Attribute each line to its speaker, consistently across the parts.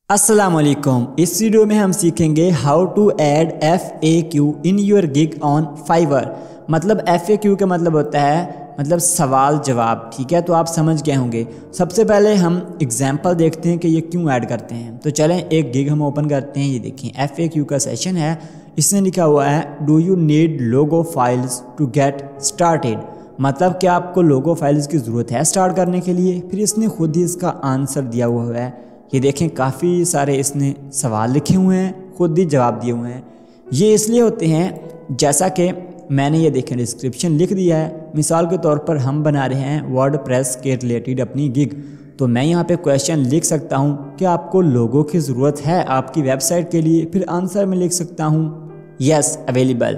Speaker 1: अस्सलाम वालेकुम। इस वीडियो में हम सीखेंगे how to add FAQ in your gig on Fiverr. मतलब FAQ का मतलब होता है सवाल जवाब, ठीक है। तो आप समझ गए होंगे। सबसे पहले हम एग्जांपल देखते हैं कि ये क्यों ऐड करते हैं। तो चलें एक गिग हम ओपन करते हैं। ये देखें FAQ का सेशन है। इसने लिखा हुआ है do you need logo files to get started. मतलब कि आपको लोगो फाइल्स की ज़रूरत है स्टार्ट करने के लिए। फिर इसने खुद ही इसका आंसर दिया हुआ है। ये देखें काफ़ी सारे इसने सवाल लिखे हुए हैं, खुद ही जवाब दिए हुए हैं। ये इसलिए होते हैं जैसा कि मैंने ये देखें डिस्क्रिप्शन लिख दिया है। मिसाल के तौर पर हम बना रहे हैं वर्डप्रेस के रिलेटेड अपनी गिग, तो मैं यहाँ पे क्वेश्चन लिख सकता हूँ कि आपको लोगों की ज़रूरत है आपकी वेबसाइट के लिए। फिर आंसर में लिख सकता हूँ यस अवेलेबल।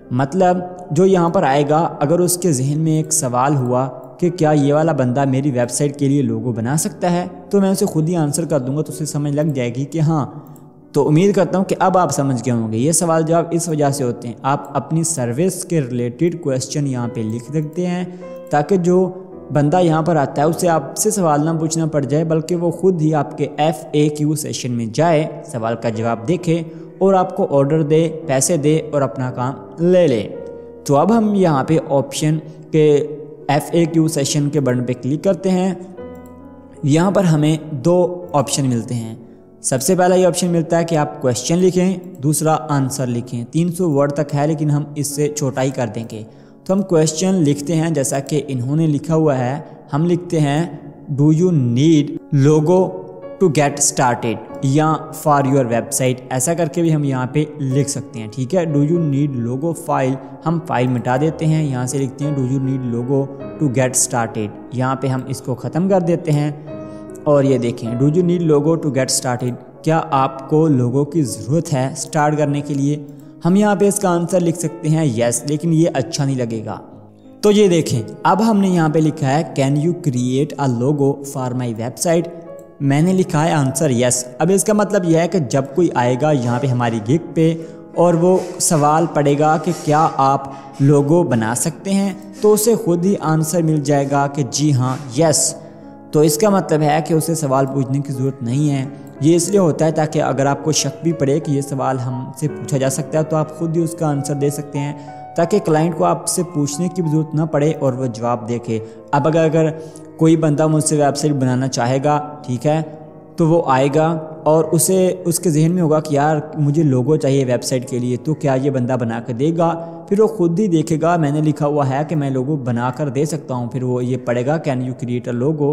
Speaker 1: मतलब जो यहाँ पर आएगा, अगर उसके जहन में एक सवाल हुआ कि क्या ये वाला बंदा मेरी वेबसाइट के लिए लोगो बना सकता है, तो मैं उसे खुद ही आंसर कर दूंगा, तो उसे समझ लग जाएगी कि हाँ। तो उम्मीद करता हूँ कि अब आप समझ गए होंगे। ये सवाल जवाब इस वजह से होते हैं, आप अपनी सर्विस के रिलेटेड क्वेश्चन यहाँ पे लिख सकते हैं ताकि जो बंदा यहाँ पर आता है उसे आपसे सवाल ना पूछना पड़ जाए, बल्कि वो खुद ही आपके FAQ सेशन में जाए, सवाल का जवाब देखे और आपको ऑर्डर दे, पैसे दे और अपना काम ले ले। तो अब हम यहाँ पे ऑप्शन के FAQ सेशन के बटन पे क्लिक करते हैं। यहाँ पर हमें दो ऑप्शन मिलते हैं। सबसे पहला ये ऑप्शन मिलता है कि आप क्वेश्चन लिखें, दूसरा आंसर लिखें। 300 वर्ड तक है, लेकिन हम इससे छोटा ही कर देंगे। तो हम क्वेश्चन लिखते हैं जैसा कि इन्होंने लिखा हुआ है। हम लिखते हैं do you need logo to get started या फॉर योर वेबसाइट, ऐसा करके भी हम यहाँ पे लिख सकते हैं, ठीक है। Do you need logo file, हम फाइल मिटा देते हैं, यहाँ से लिखते हैं do you need logo to get started. यहाँ पे हम इसको ख़त्म कर देते हैं और ये देखें do you need logo to get started, क्या आपको लोगो की ज़रूरत है स्टार्ट करने के लिए। हम यहाँ पे इसका आंसर लिख सकते हैं यस, लेकिन ये अच्छा नहीं लगेगा। तो ये देखें अब हमने यहाँ पे लिखा है can you create a logo for my website. मैंने लिखा है आंसर यस। अब इसका मतलब यह है कि जब कोई आएगा यहाँ पे हमारी गिग पे और वो सवाल पड़ेगा कि क्या आप लोगो बना सकते हैं, तो उसे खुद ही आंसर मिल जाएगा कि जी हाँ यस। तो इसका मतलब है कि उसे सवाल पूछने की ज़रूरत नहीं है। ये इसलिए होता है ताकि अगर आपको शक भी पड़े कि ये सवाल हमसे पूछा जा सकता है, तो आप खुद ही उसका आंसर दे सकते हैं, ताकि क्लाइंट को आपसे पूछने की ज़रूरत ना पड़े और वह जवाब देखे। अब अगर कोई बंदा मुझसे वेबसाइट बनाना चाहेगा, ठीक है, तो वो आएगा और उसे उसके जहन में होगा कि यार मुझे लोगो चाहिए वेबसाइट के लिए, तो क्या ये बंदा बना कर देगा। फिर वो खुद ही देखेगा मैंने लिखा हुआ है कि मैं लोगो बना कर दे सकता हूँ। फिर वो ये पढ़ेगा can you create a logo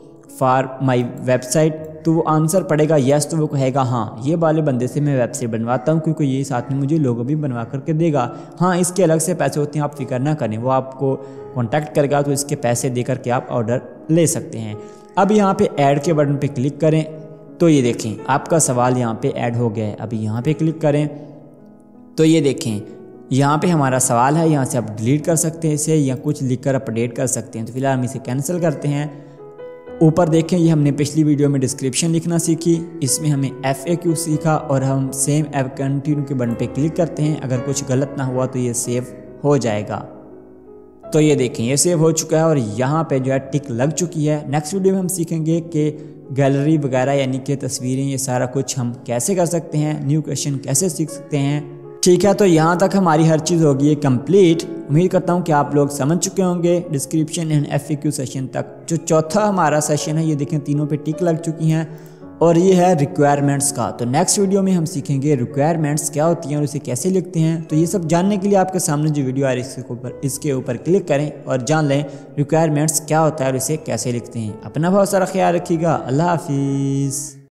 Speaker 1: for my website, तो वो आंसर पड़ेगा यस। तो वो कहेगा हाँ ये वाले बंदे से मैं वेबसाइट बनवाता हूँ, क्योंकि ये साथ में मुझे लोगो भी बनवा करके देगा। हाँ इसके अलग से पैसे होते हैं, आप फिक्र ना करें, वो आपको कॉन्टैक्ट करेगा तो इसके पैसे दे करके आप ऑर्डर ले सकते हैं। अब यहाँ पे ऐड के बटन पे क्लिक करें तो ये देखें आपका सवाल यहाँ पे ऐड हो गया है। अभी यहाँ पे क्लिक करें तो ये देखें यहाँ पे हमारा सवाल है। यहाँ से आप डिलीट कर सकते हैं इसे या कुछ लिख कर अपडेट कर सकते हैं। तो फिलहाल हम इसे कैंसिल करते हैं। ऊपर देखें ये हमने पिछली वीडियो में डिस्क्रिप्शन लिखना सीखी, इसमें हमें FAQ सीखा और हम सेम ऐप कंटिन्यू के बटन पे क्लिक करते हैं। अगर कुछ गलत ना हुआ तो ये सेव हो जाएगा। तो ये देखें ये सेव हो चुका है और यहाँ पे जो है टिक लग चुकी है। नेक्स्ट वीडियो में हम सीखेंगे कि गैलरी वगैरह यानी कि तस्वीरें, ये सारा कुछ हम कैसे कर सकते हैं, न्यू क्वेश्चन कैसे सीख सकते हैं, ठीक है। तो यहाँ तक हमारी हर चीज़ होगी है कंप्लीट। उम्मीद करता हूँ कि आप लोग समझ चुके होंगे डिस्क्रिप्शन एंड FAQ सेशन तक। जो चौथा हमारा सेशन है ये देखें तीनों पे टिक लग चुकी हैं और ये है रिक्वायरमेंट्स का। तो नेक्स्ट वीडियो में हम सीखेंगे रिक्वायरमेंट्स क्या होती हैं और इसे कैसे लिखते हैं। तो ये सब जानने के लिए आपके सामने जो वीडियो आ रही है इसके ऊपर क्लिक करें और जान लें रिक्वायरमेंट्स क्या होता है और इसे कैसे लिखते हैं। अपना बहुत सारा ख्याल रखिएगा। अल्लाह हाफिज़।